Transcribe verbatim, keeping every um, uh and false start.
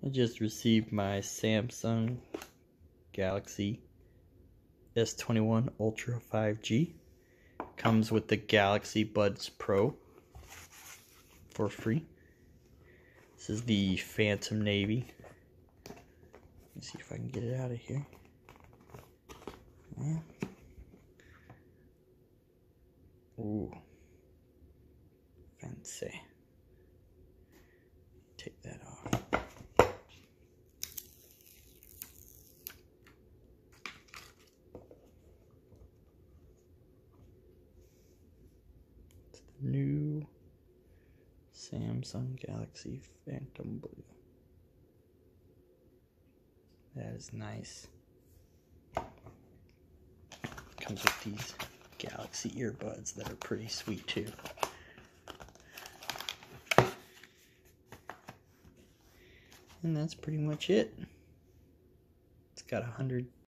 I just received my Samsung Galaxy S twenty-one Ultra five G. Comes with the Galaxy Buds Pro for free. This is the Phantom Navy. Let me see if I can get it out of here. Yeah. Ooh. Fancy. Take that off. It's the new Samsung Galaxy Phantom Blue. That is nice. Comes with these Galaxy earbuds that are pretty sweet too. And that's pretty much it. It's got a hundred